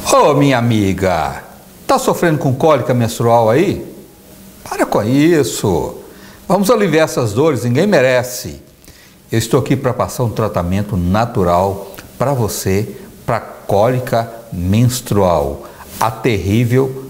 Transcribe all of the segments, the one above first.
Ô, minha amiga, tá sofrendo com cólica menstrual aí? Para com isso. Vamos aliviar essas dores, ninguém merece. Eu estou aqui para passar um tratamento natural para você, para cólica menstrual, a terrível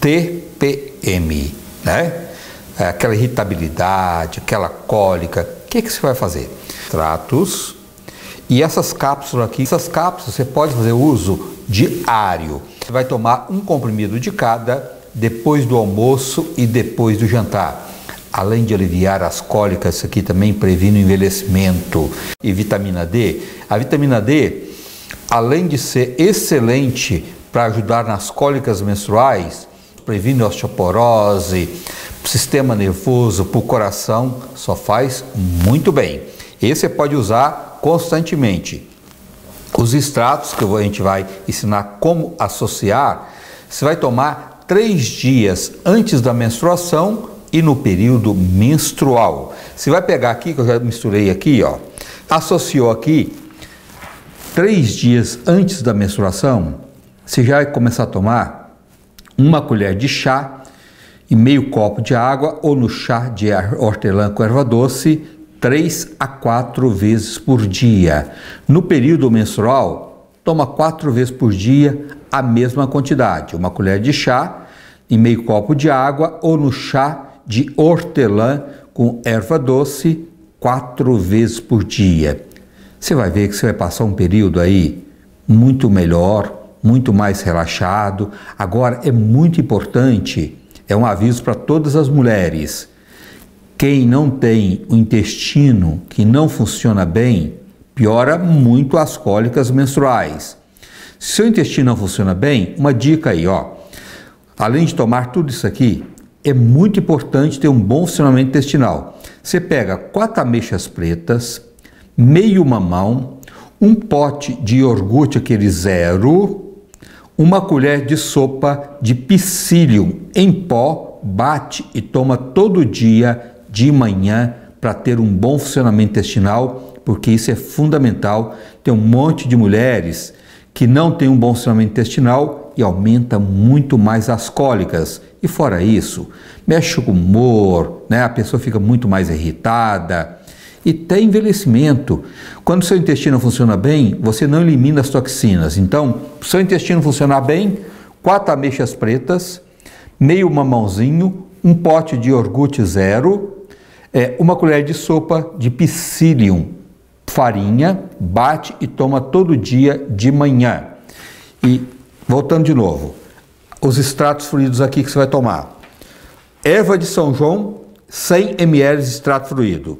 TPM, né? Aquela irritabilidade, aquela cólica. O que você vai fazer? Extratos. E essas cápsulas aqui, você pode fazer uso diário. Você vai tomar um comprimido de cada depois do almoço e depois do jantar. Além de aliviar as cólicas, isso aqui também previne o envelhecimento. E vitamina D. A vitamina D, além de ser excelente para ajudar nas cólicas menstruais, previne osteoporose, sistema nervoso, para o coração, só faz muito bem. Esse você pode usar constantemente. Os extratos, que a gente vai ensinar como associar, você vai tomar 3 dias antes da menstruação e no período menstrual. Você vai pegar aqui, que eu já misturei aqui, ó, associou aqui 3 dias antes da menstruação, você já vai começar a tomar 1 colher de chá e meio copo de água, ou no chá de hortelã com erva doce, 3 a 4 vezes por dia. No período menstrual, toma 4 vezes por dia a mesma quantidade, 1 colher de chá e meio copo de água, ou no chá de hortelã com erva doce, 4 vezes por dia. Você vai ver que você vai passar um período aí muito melhor, muito mais relaxado. Agora, é muito importante, é um aviso para todas as mulheres. Quem não tem o intestino que não funciona bem, piora muito as cólicas menstruais. Se seu intestino não funciona bem, uma dica aí, ó. Além de tomar tudo isso aqui, é muito importante ter um bom funcionamento intestinal. Você pega 4 ameixas pretas, meio mamão, um pote de iogurte, aquele zero, 1 colher de sopa de psyllium em pó, bate e toma todo dia de manhã para ter um bom funcionamento intestinal, porque isso é fundamental. Tem um monte de mulheres que não tem um bom funcionamento intestinal e aumenta muito mais as cólicas. E fora isso, mexe com o humor, né? A pessoa fica muito mais irritada e tem envelhecimento. Quando o seu intestino funciona bem, você não elimina as toxinas. Então, para o seu intestino funcionar bem, 4 ameixas pretas, meio mamãozinho, um pote de iogurte zero, 1 colher de sopa de psyllium, farinha, bate e toma todo dia de manhã. E, voltando de novo, os extratos fluidos aqui que você vai tomar. Erva de São João, 100 ml de extrato fluido.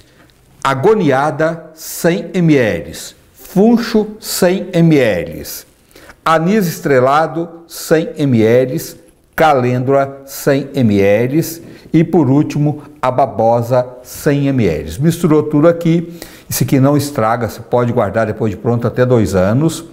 Agoniada, 100 ml. Funcho, 100 ml. Anis estrelado, 100 ml. Calêndula, 100 ml. E por último, a babosa, 100 ml. Misturou tudo aqui. Isso aqui não estraga, você pode guardar depois de pronto até 2 anos.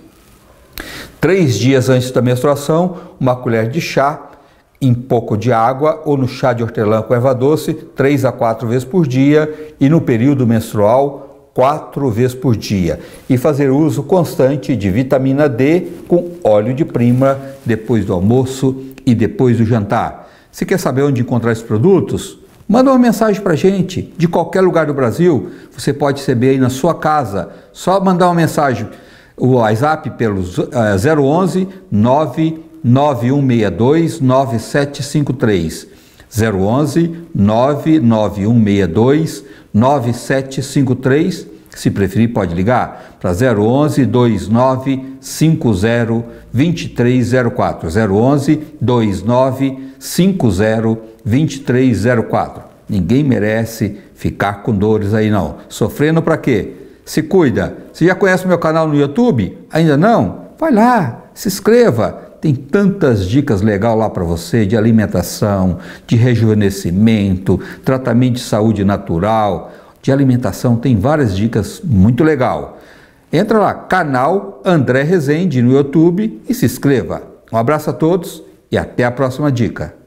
3 dias antes da menstruação, 1 colher de chá em pouco de água, ou no chá de hortelã com erva doce, 3 a 4 vezes por dia. E no período menstrual, 4 vezes por dia. E fazer uso constante de vitamina D com óleo de prima depois do almoço e depois do jantar. Se quer saber onde encontrar esses produtos, manda uma mensagem para a gente, de qualquer lugar do Brasil. Você pode receber aí na sua casa, só mandar uma mensagem, o WhatsApp pelo 011 99162 9753. 011 99162 9753. Se preferir, pode ligar para 011 2950 2304. 011 2950 2304. Ninguém merece ficar com dores aí não. Sofrendo para quê? Se cuida. Você já conhece o meu canal no YouTube? Ainda não? Vai lá, se inscreva. Tem tantas dicas legais lá para você, de alimentação, de rejuvenescimento, tratamento de saúde natural, de alimentação, tem várias dicas muito legal. Entra lá, canal André Rezende no YouTube e se inscreva. Um abraço a todos e até a próxima dica.